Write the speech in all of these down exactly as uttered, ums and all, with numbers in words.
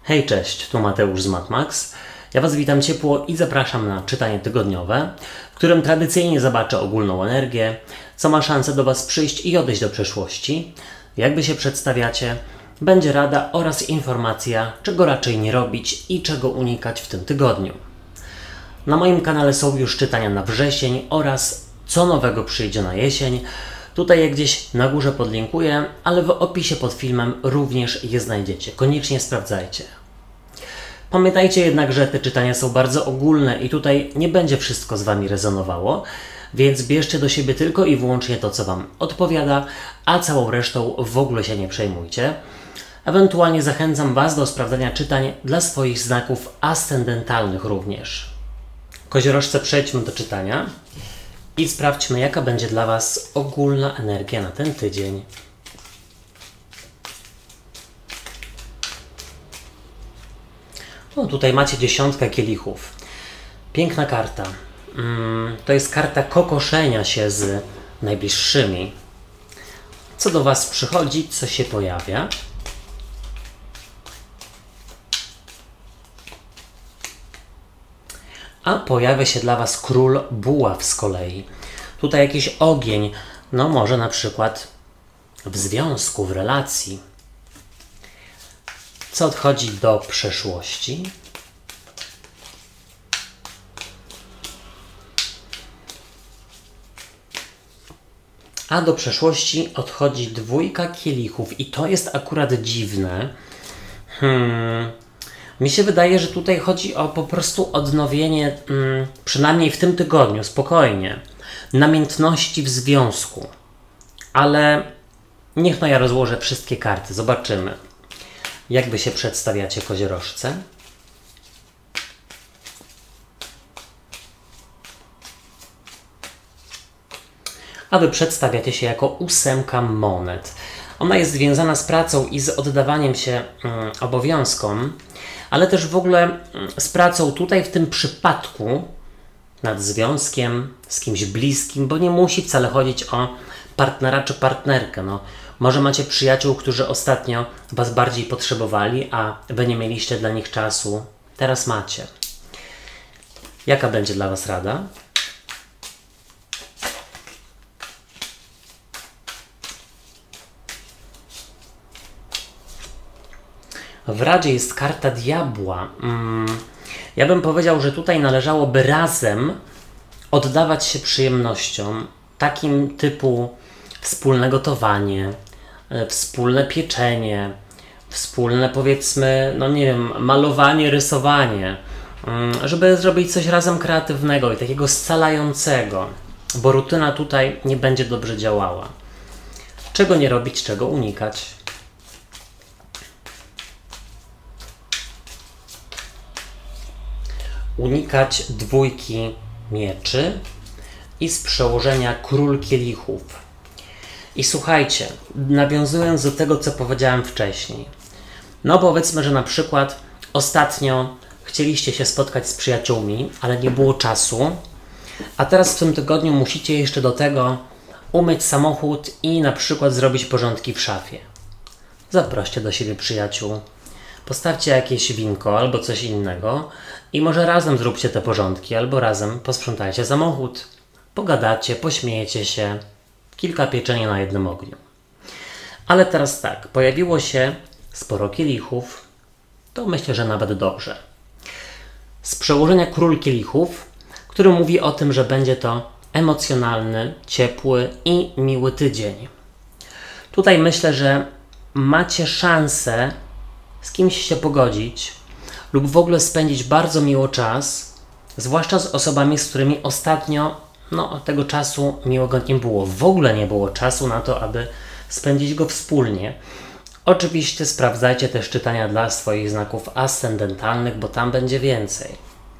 Hej, cześć, tu Mateusz z MatMax. Ja Was witam ciepło i zapraszam na czytanie tygodniowe, w którym tradycyjnie zobaczę ogólną energię, co ma szansę do Was przyjść i odejść do przeszłości, jakby się przedstawiacie, będzie rada oraz informacja, czego raczej nie robić i czego unikać w tym tygodniu. Na moim kanale są już czytania na wrzesień oraz co nowego przyjdzie na jesień. Tutaj je gdzieś na górze podlinkuję, ale w opisie pod filmem również je znajdziecie. Koniecznie sprawdzajcie. Pamiętajcie jednak, że te czytania są bardzo ogólne i tutaj nie będzie wszystko z Wami rezonowało, więc bierzcie do siebie tylko i wyłącznie to, co Wam odpowiada, a całą resztą w ogóle się nie przejmujcie. Ewentualnie zachęcam Was do sprawdzania czytań dla swoich znaków ascendentalnych również. Koziorożce, przejdźmy do czytania i sprawdźmy, jaka będzie dla Was ogólna energia na ten tydzień. O, tutaj macie dziesiątkę kielichów. Piękna karta. Mm, to jest karta kokoszenia się z najbliższymi. Co do Was przychodzi, co się pojawia. A pojawia się dla Was król buław z kolei. Tutaj jakiś ogień, no może na przykład w związku, w relacji. Co odchodzi do przeszłości? A do przeszłości odchodzi dwójka kielichów i to jest akurat dziwne. Hmm... Mi się wydaje, że tutaj chodzi o po prostu odnowienie, hmm, przynajmniej w tym tygodniu, spokojnie, namiętności w związku. Ale niech no ja rozłożę wszystkie karty, zobaczymy. Jak Wy się przedstawiacie, koziorożce? A Wy przedstawiacie się jako ósemka monet. Ona jest związana z pracą i z oddawaniem się hmm, obowiązkom, ale też w ogóle z pracą tutaj w tym przypadku nad związkiem z kimś bliskim, bo nie musi wcale chodzić o partnera czy partnerkę. No, może macie przyjaciół, którzy ostatnio Was bardziej potrzebowali, a Wy nie mieliście dla nich czasu. Teraz macie. Jaka będzie dla Was rada? W Radzie jest karta diabła. Hmm. Ja bym powiedział, że tutaj należałoby razem oddawać się przyjemnościom, takim typu wspólne gotowanie, wspólne pieczenie, wspólne, powiedzmy, no nie wiem, malowanie, rysowanie, żeby zrobić coś razem kreatywnego i takiego scalającego, bo rutyna tutaj nie będzie dobrze działała. Czego nie robić, czego unikać? Unikać dwójki mieczy i z przełożenia król kielichów. I słuchajcie, nawiązując do tego, co powiedziałem wcześniej. No powiedzmy, że na przykład ostatnio chcieliście się spotkać z przyjaciółmi, ale nie było czasu, a teraz w tym tygodniu musicie jeszcze do tego umyć samochód i na przykład zrobić porządki w szafie. Zaproście do siebie przyjaciół. Postawcie jakieś winko albo coś innego i może razem zróbcie te porządki, albo razem posprzątajcie samochód. Pogadacie, pośmiejecie się. Kilka pieczeni na jednym ogniu. Ale teraz tak, pojawiło się sporo kielichów, to myślę, że nawet dobrze. Z przełożenia król kielichów, który mówi o tym, że będzie to emocjonalny, ciepły i miły tydzień. Tutaj myślę, że macie szansę z kimś się pogodzić lub w ogóle spędzić bardzo miło czas, zwłaszcza z osobami, z którymi ostatnio no, tego czasu miłego nie było. W ogóle nie było czasu na to, aby spędzić go wspólnie. Oczywiście sprawdzajcie też czytania dla swoich znaków ascendentalnych, bo tam będzie więcej.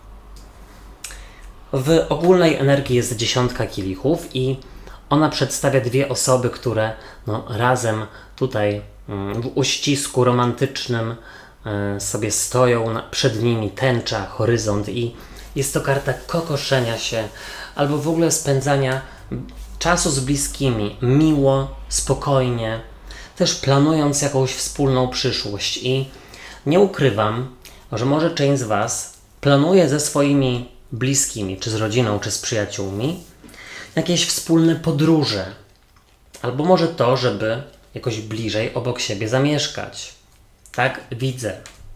W ogólnej energii jest dziesiątka kielichów i ona przedstawia dwie osoby, które no, razem tutaj w uścisku romantycznym sobie stoją, przed nimi tęcza, horyzont i jest to karta kokoszenia się albo w ogóle spędzania czasu z bliskimi, miło, spokojnie, też planując jakąś wspólną przyszłość i Nie ukrywam, że może część z Was planuje ze swoimi bliskimi, czy z rodziną, czy z przyjaciółmi jakieś wspólne podróże. Albo może to, żeby jakoś bliżej obok siebie zamieszkać. Tak widzę.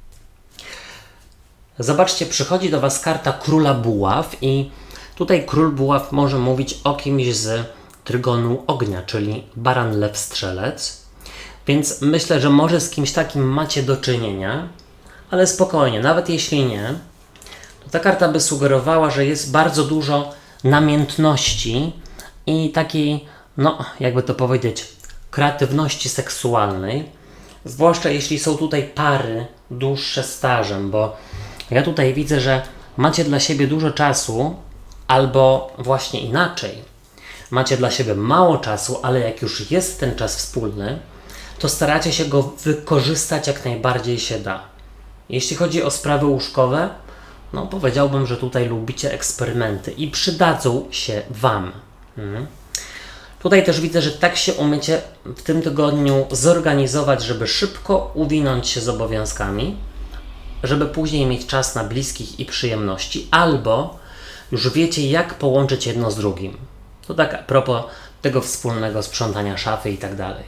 Zobaczcie, przychodzi do Was karta Króla Buław i tutaj Król Buław może mówić o kimś z trygonu ognia, czyli baran, lew, strzelec. Więc myślę, że może z kimś takim macie do czynienia, ale spokojnie, nawet jeśli nie, to ta karta by sugerowała, że jest bardzo dużo namiętności i takiej, no jakby to powiedzieć, kreatywności seksualnej, zwłaszcza jeśli są tutaj pary dłuższe stażem, bo ja tutaj widzę, że macie dla siebie dużo czasu, albo właśnie inaczej, macie dla siebie mało czasu, ale jak już jest ten czas wspólny, to staracie się go wykorzystać jak najbardziej się da. Jeśli chodzi o sprawy łóżkowe, no powiedziałbym, że tutaj lubicie eksperymenty i przydadzą się Wam. Hmm. Tutaj też widzę, że tak się umiecie w tym tygodniu zorganizować, żeby szybko uwinąć się z obowiązkami, żeby później mieć czas na bliskich i przyjemności, albo już wiecie, jak połączyć jedno z drugim. To tak a propos tego wspólnego sprzątania szafy i tak dalej.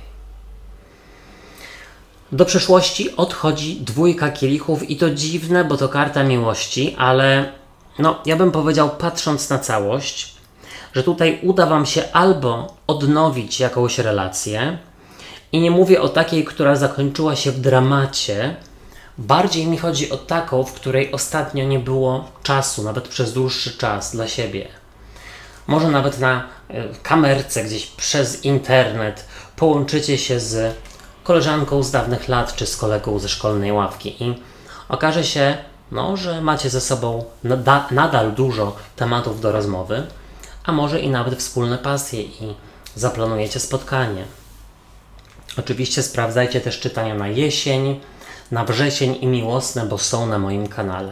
Do przeszłości odchodzi dwójka kielichów i to dziwne, bo to karta miłości, ale no, ja bym powiedział, patrząc na całość, że tutaj uda Wam się albo odnowić jakąś relację i nie mówię o takiej, która zakończyła się w dramacie, bardziej mi chodzi o taką, w której ostatnio nie było czasu, nawet przez dłuższy czas dla siebie. Może nawet na kamerce gdzieś przez internet połączycie się z koleżanką z dawnych lat, czy z kolegą ze szkolnej ławki i okaże się, no, że macie ze sobą nada, nadal dużo tematów do rozmowy, a może i nawet wspólne pasje i zaplanujecie spotkanie. Oczywiście sprawdzajcie też czytania na jesień, na wrzesień i miłosne, bo są na moim kanale.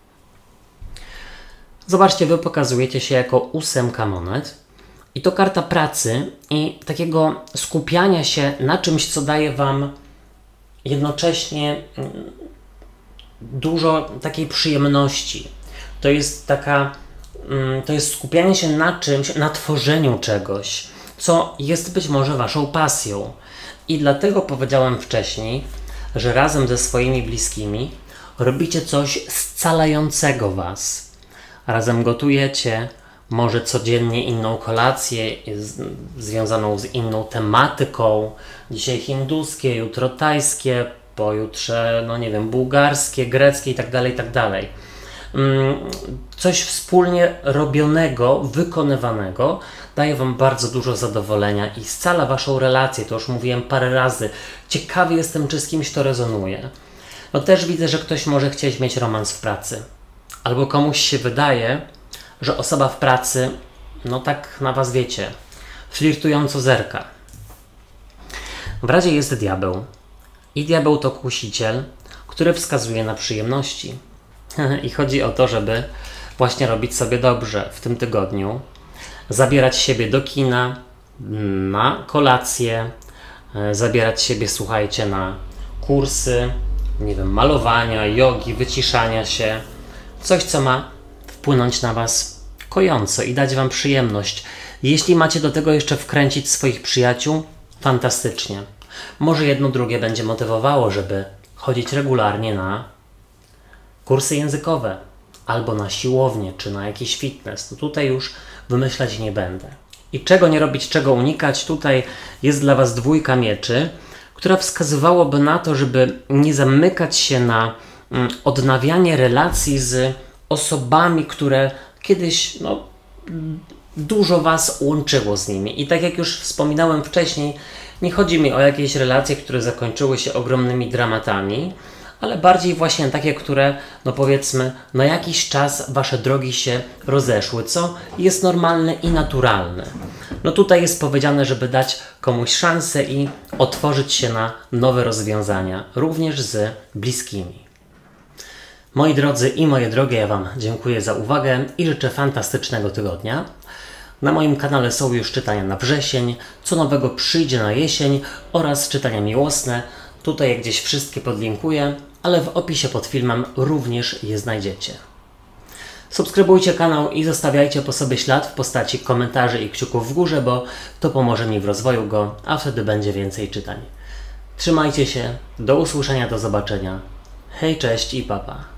Zobaczcie, Wy pokazujecie się jako ósemka monet. I to karta pracy i takiego skupiania się na czymś, co daje Wam jednocześnie dużo takiej przyjemności. To jest taka, to jest skupianie się na czymś, na tworzeniu czegoś, co jest być może Waszą pasją. I dlatego powiedziałem wcześniej, że razem ze swoimi bliskimi robicie coś scalającego Was. Razem gotujecie, może codziennie inną kolację z, związaną z inną tematyką. Dzisiaj hinduskie, jutro tajskie, pojutrze, no nie wiem, bułgarskie, greckie i tak dalej, i tak dalej. Coś wspólnie robionego, wykonywanego daje Wam bardzo dużo zadowolenia i scala Waszą relację, to już mówiłem parę razy. Ciekawy jestem, czy z kimś to rezonuje. No też widzę, że ktoś może chcieć mieć romans w pracy. Albo komuś się wydaje, że osoba w pracy, no tak na Was wiecie, flirtująco zerka. W razie jest diabeł. I diabeł to kusiciel, który wskazuje na przyjemności. I chodzi o to, żeby właśnie robić sobie dobrze w tym tygodniu, zabierać siebie do kina, na kolację, zabierać siebie, słuchajcie, na kursy, nie wiem, malowania, jogi, wyciszania się, coś, co ma wpłynąć na Was kojąco i dać Wam przyjemność. Jeśli macie do tego jeszcze wkręcić swoich przyjaciół, fantastycznie. Może jedno drugie będzie motywowało, żeby chodzić regularnie na kursy językowe, albo na siłownię, czy na jakiś fitness. To tutaj już wymyślać nie będę. I czego nie robić, czego unikać, tutaj jest dla Was dwójka mieczy, która wskazywałoby na to, żeby nie zamykać się na mm, odnawianie relacji z osobami, które kiedyś no, dużo Was łączyło z nimi. I tak jak już wspominałem wcześniej, nie chodzi mi o jakieś relacje, które zakończyły się ogromnymi dramatami, ale bardziej właśnie takie, które, no powiedzmy, na jakiś czas Wasze drogi się rozeszły, co jest normalne i naturalne. No tutaj jest powiedziane, żeby dać komuś szansę i otworzyć się na nowe rozwiązania, również z bliskimi. Moi drodzy i moje drogie, ja Wam dziękuję za uwagę i życzę fantastycznego tygodnia. Na moim kanale są już czytania na wrzesień, co nowego przyjdzie na jesień oraz czytania miłosne. Tutaj gdzieś wszystkie podlinkuję, ale w opisie pod filmem również je znajdziecie. Subskrybujcie kanał i zostawiajcie po sobie ślad w postaci komentarzy i kciuków w górze, bo to pomoże mi w rozwoju go, a wtedy będzie więcej czytań. Trzymajcie się, do usłyszenia, do zobaczenia. Hej, cześć i papa.